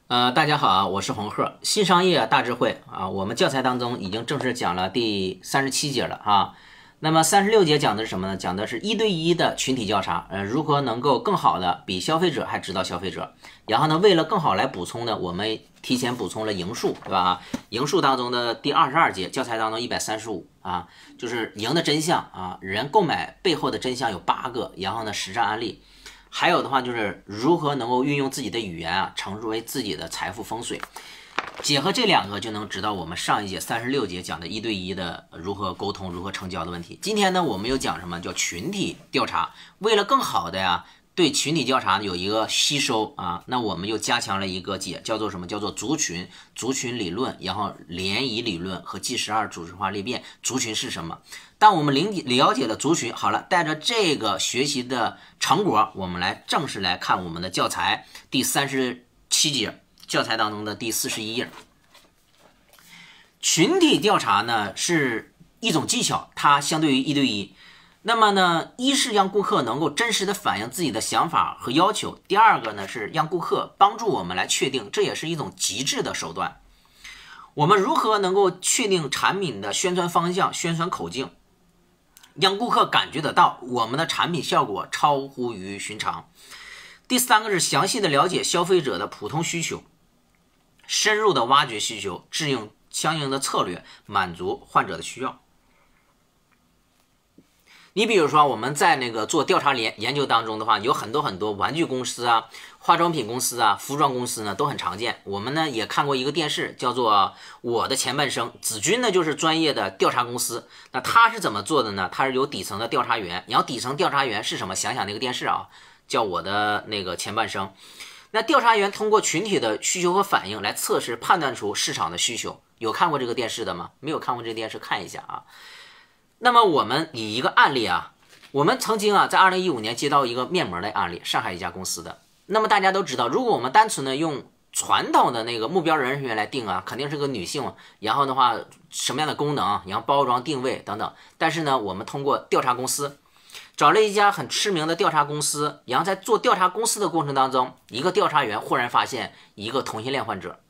大家好啊，我是红鹤，新商业大智慧啊。我们教材当中已经正式讲了第37节了啊。那么36节讲的是什么呢？讲的是一对一的群体调查，如何能够更好的比消费者还指导消费者。然后呢，为了更好来补充呢，我们提前补充了赢数，对吧？赢数当中的第22节，教材当中135啊，就是赢的真相啊，人购买背后的真相有8个，然后呢，实战案例。还有的话就是如何能够运用自己的语言啊，成为自己的财富风水，结合这两个就能知道我们上一节36节讲的一对一的如何沟通、如何成交的问题。今天呢，我们又讲什么叫群体调查？为了更好的对群体调查有一个吸收啊，那我们又加强了一个叫做什么？叫做族群理论，然后联谊理论和 G12组织化裂变。族群是什么？当我们了解了族群，好了，带着这个学习的成果，我们来正式来看我们的教材第37节，教材当中的第41页。群体调查呢是一种技巧，它相对于一对一。那么呢，一是让顾客能够真实的反映自己的想法和要求，第二个呢是让顾客帮助我们来确定，这也是一种极致的手段。我们如何能够确定产品的宣传方向、宣传口径，让顾客感觉得到我们的产品效果超乎于寻常。第三个是详细的了解消费者的普通需求，深入的挖掘需求，制定相应的策略，满足患者的需要。你比如说我们在做调查研究当中的话，有很多玩具公司啊、化妆品公司啊、服装公司呢都很常见。我们呢也看过一个电视叫做《我的前半生》，子君呢就是专业的调查公司。那他是怎么做的呢？他是有底层的调查员，然后底层调查员是什么？想想那个电视啊，叫我的前半生。那调查员通过群体的需求和反应来测试判断出市场的需求。有看过这个电视的吗？没有看过这个电视看一下啊。那么我们以一个案例啊，我们曾经在2015年接到一个面膜的案例，上海一家公司的。那么大家都知道，如果我们单纯的用传统的目标人员来定啊，肯定是个女性，然后的话什么样的功能，然后包装定位等等。但是呢，我们通过调查公司，找了一家很知名的调查公司，然后在做调查公司的过程当中，一个调查员忽然发现一个同性恋患者。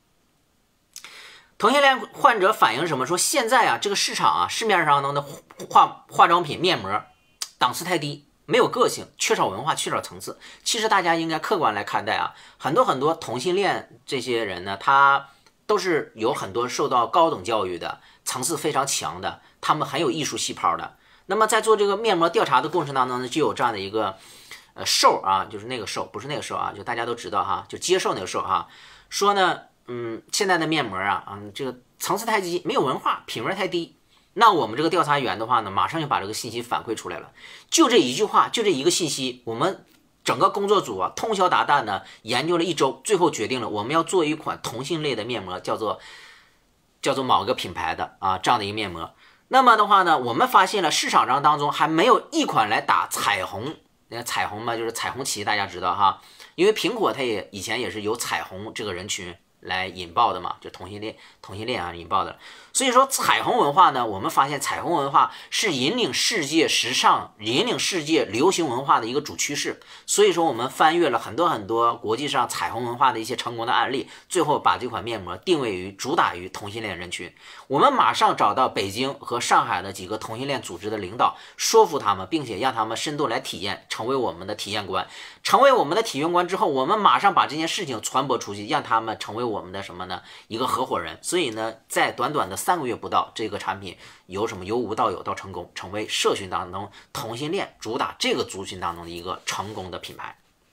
同性恋患者反映什么？说现在这个市场市面上的化妆品面膜档次太低，没有个性，缺少文化，缺少层次。其实大家应该客观来看待很多同性恋这些人呢，他都是有很多受到高等教育的，层次非常强的，他们很有艺术细胞的。那么在做这个面膜调查的过程当中呢，就有这样的一个受就是那个受，不是那个受就大家都知道就接受那个受说呢。现在的面膜这个层次太低，没有文化，品味太低。那我们这个调查员的话呢，马上就把这个信息反馈出来了。就这一句话，就这一个信息，我们整个工作组通宵达旦的研究了1周，最后决定了我们要做一款同性类的面膜，叫做某个品牌的这样的一个面膜。那么的话呢，我们发现了市场上当中还没有一款来打彩虹。彩虹嘛，就是彩虹旗，大家知道因为苹果它以前也是有彩虹这个人群来引爆的嘛，就同性恋引爆的。所以说彩虹文化呢，我们发现彩虹文化是引领世界时尚、引领世界流行文化的一个主趋势。所以说我们翻阅了很多国际上彩虹文化的一些成功的案例，最后把这款面膜定位于主打于同性恋人群。我们马上找到北京和上海的几个同性恋组织的领导，说服他们，并且让他们深度来体验，成为我们的体验官。成为我们的体验官之后，我们马上把这件事情传播出去，让他们成为我们的什么呢？一个合伙人。所以呢，在短短的3个月不到，这个产品由无到有到成功，成为社群当中同性恋主打这个族群当中的一个成功的品牌。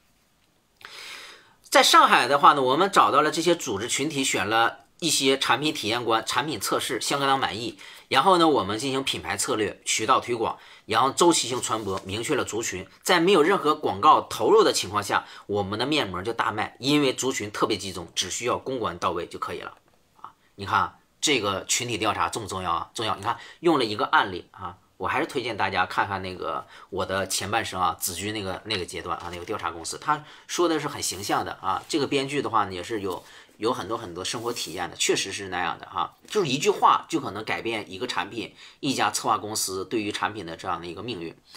在上海的话呢，我们找到了这些组织群体，选了一些产品体验官，产品测试相当满意，然后呢，我们进行品牌策略、渠道推广，然后周期性传播，明确了族群，在没有任何广告投入的情况下，我们的面膜就大卖，因为族群特别集中，只需要公关到位就可以了你看这个群体调查重不重要重要。你看用了一个案例我还是推荐大家看看我的前半生子君那个阶段那个调查公司，他说的是很形象的这个编剧的话呢，也是有很多生活体验的，确实是那样的就是一句话就可能改变一个产品、一家策划公司对于产品的这样的一个命运。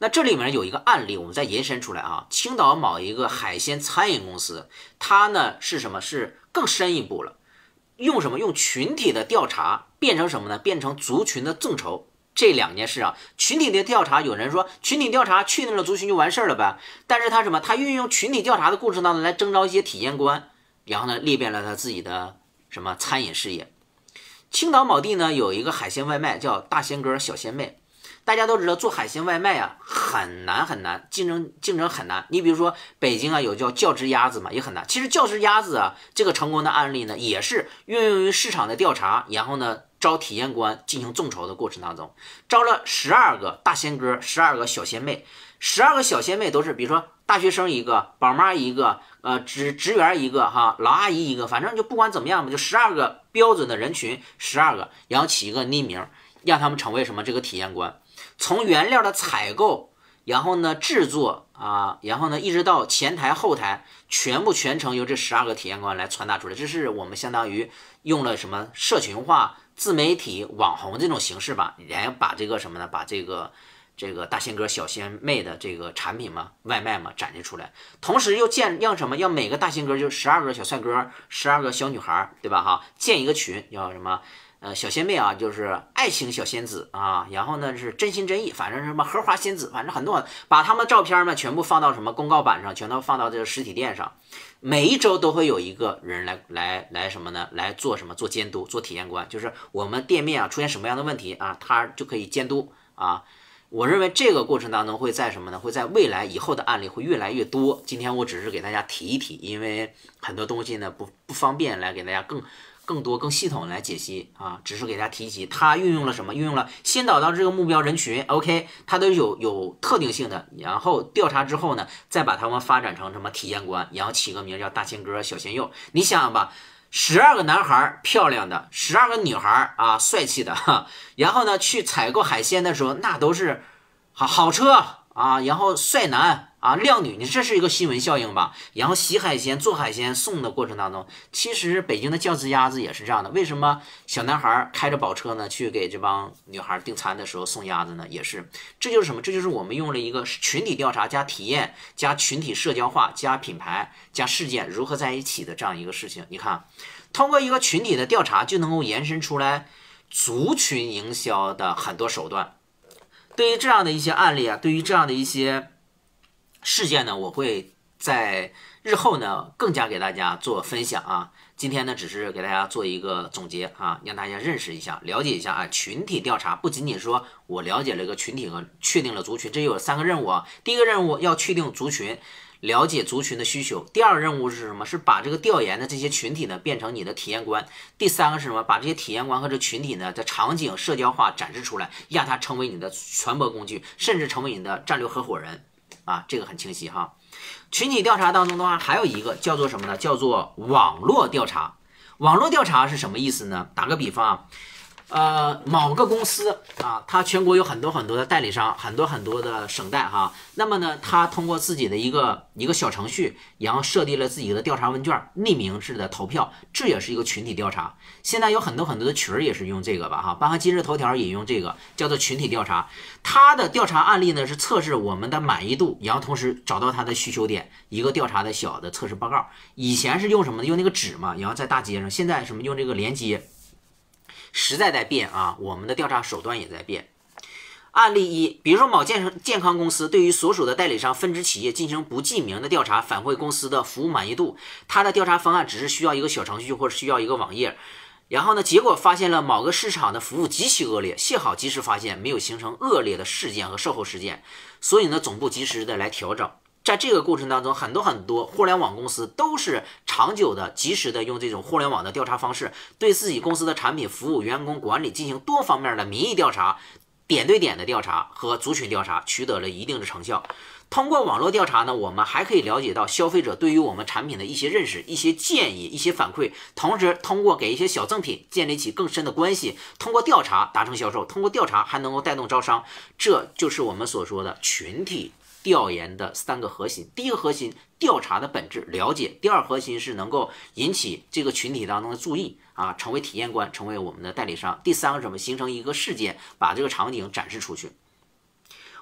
那这里面有一个案例，我们再延伸出来啊，青岛某一个海鲜餐饮公司，它呢是什么？是更深一步了，用什么？用群体的调查变成什么呢？变成族群的众筹。这两件事啊，群体的调查，有人说群体调查确定了族群就完事儿了呗，但是他什么？他运用群体调查的过程当中来征召一些体验官，然后呢裂变了他自己的什么餐饮事业。青岛某地呢有一个海鲜外卖叫大鲜哥小鲜妹，大家都知道做海鲜外卖啊很难，竞争很难。你比如说北京啊有叫教汁鸭子嘛，也很难。其实教汁鸭子啊这个成功的案例呢，也是运用于市场的调查，然后呢招体验官进行众筹的过程当中，招了12个大鲜哥，12个小鲜妹，12个小鲜妹都是比如说大学生一个，宝妈一个，职员一个哈，老阿姨一个，反正就不管怎么样吧，就12个标准的人群，12个，然后起一个匿名，让他们成为什么这个体验官，从原料的采购，然后呢制作啊，然后呢一直到前台后台，全程由这12个体验官来传达出来。这是我们相当于用了什么社群化、自媒体、网红这种形式吧，然后把这个什么呢？把这个大鲜哥小鲜妹的这个产品嘛，外卖嘛展示出来，同时又让什么？让每个大鲜哥就12个小帅哥，12个小女孩，对吧？哈，建一个群，叫什么？小仙妹啊，就是爱情小仙子啊，然后呢是真心真意，反正什么荷花仙子，反正很多，把他们照片呢全部放到什么公告板上，全都放到这个实体店上，每一周都会有一个人来什么呢？来做什么？做监督，做体验官，就是我们店面啊出现什么样的问题啊，他就可以监督啊。我认为这个过程当中会在什么呢？会在未来以后的案例会越来越多。今天我只是给大家提一提，因为很多东西呢不方便来给大家更多更系统来解析啊，只是给大家提及它运用了什么，运用了先导到这个目标人群 ，OK， 它都有特定性的，然后调查之后呢，再把它们发展成什么体验官，然后起个名叫大仙哥小鲜肉。你想想吧，12个男孩漂亮的，12个女孩啊帅气的哈，然后呢去采购海鲜的时候，那都是好车啊，然后帅男啊，靓女，你这是一个新闻效应吧？然后洗海鲜、做海鲜送的过程当中，其实北京的教子鸭子也是这样的。为什么小男孩开着宝车呢，去给这帮女孩订餐的时候送鸭子呢？也是，这就是什么？这就是我们用了一个群体调查加体验加群体社交化加品牌加事件如何在一起的这样一个事情。你看，通过一个群体的调查，就能够延伸出来族群营销的很多手段。对于这样的一些案例啊，对于这样的一些事件呢，我会在日后呢更加给大家做分享啊。今天呢只是给大家做一个总结啊，让大家认识一下、了解一下啊。群体调查不仅仅说我了解了一个群体和确定了族群，这有3个任务啊。第一个任务要确定族群，了解族群的需求。第2个任务是什么？是把这个调研的这些群体呢变成你的体验官。第3个是什么？把这些体验官和这群体呢在场景社交化展示出来，让它成为你的传播工具，甚至成为你的战略合伙人啊，这个很清晰哈。群体调查当中的话，还有一个叫做什么呢？叫做网络调查。网络调查是什么意思呢？打个比方某个公司啊，它全国有很多的代理商，很多的省代哈。那么呢，它通过自己的一个小程序，然后设立了自己的调查问卷，匿名式的投票，这也是一个群体调查。现在有很多的群也是用这个吧哈，包括今日头条也用这个，叫做群体调查。它的调查案例呢是测试我们的满意度，然后同时找到它的需求点，一个调查的小的测试报告。以前是用什么呢？用那个纸嘛，然后在大街上。现在什么用这个连接。时代在变啊，我们的调查手段也在变。案例1，比如说某健康公司对于所属的代理商分支企业进行不记名的调查，反馈公司的服务满意度。它的调查方案只是需要一个小程序或者需要一个网页，然后呢，结果发现了某个市场的服务极其恶劣，幸好及时发现，没有形成恶劣的事件和售后事件，所以呢，总部及时的来调整。在这个过程当中，很多互联网公司都是长久的、及时的用这种互联网的调查方式，对自己公司的产品、服务、员工管理进行多方面的民意调查、点对点的调查和族群调查，取得了一定的成效。通过网络调查呢，我们还可以了解到消费者对于我们产品的一些认识、一些建议、一些反馈，同时通过给一些小赠品建立起更深的关系，通过调查达成销售，通过调查还能够带动招商，这就是我们所说的群体调研的3个核心。第一个核心，调查的本质了解；第2核心是能够引起这个群体当中的注意啊，成为体验官，成为我们的代理商。第3个什么？形成一个事件，把这个场景展示出去。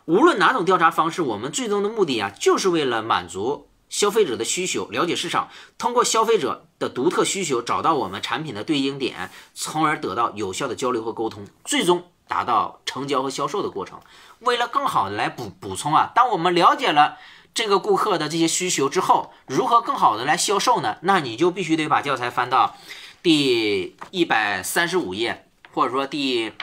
无论哪种调查方式，我们最终的目的啊，就是为了满足消费者的需求，了解市场，通过消费者的独特需求，找到我们产品的对应点，从而得到有效的交流和沟通，最终达到成交和销售的过程。为了更好的来补充啊，当我们了解了这个顾客的这些需求之后，如何更好的来销售呢？那你就必须得把教材翻到第135页，或者说第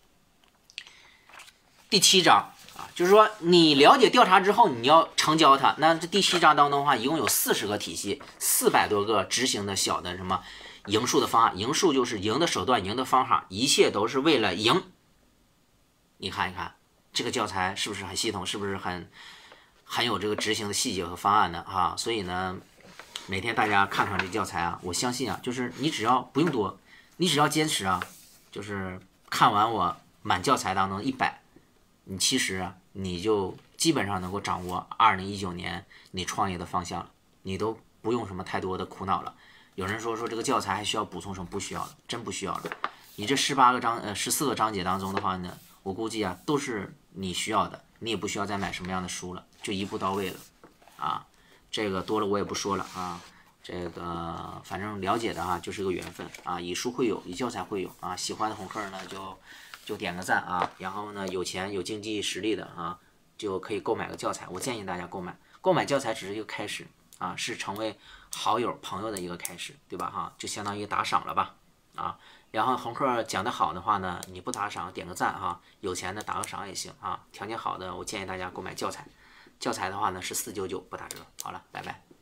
7章啊，就是说你了解调查之后，你要成交它。那这第7章当中的话，一共有40个体系，400多个执行的小的什么赢数的方案。赢数就是赢的手段、赢的方法，一切都是为了赢。你看一看这个教材是不是很系统？是不是很有这个执行的细节和方案呢？啊，所以呢，每天大家看看这教材啊，我相信啊，就是你只要不用多，你只要坚持啊，就是看完我满教材当中100。你其实啊，你就基本上能够掌握2019年你创业的方向了，你都不用什么太多的苦恼了。有人说这个教材还需要补充什么？不需要了，真不需要了。你这14个章节当中的话呢，我估计啊都是你需要的，你也不需要再买什么样的书了，就一步到位了啊。这个多了我也不说了啊。这个反正了解的啊就是个缘分啊，以书会友，以教材会友啊。喜欢的红客呢就点个赞啊，然后呢，有钱有经济实力的啊，就可以购买个教材。我建议大家购买教材只是一个开始啊，是成为好友朋友的一个开始，对吧？哈，就相当于打赏了吧啊。然后红客讲的好的话呢，你不打赏点个赞哈，有钱的打个赏也行啊。条件好的，我建议大家购买教材。教材的话呢是499不打折。好了，拜拜。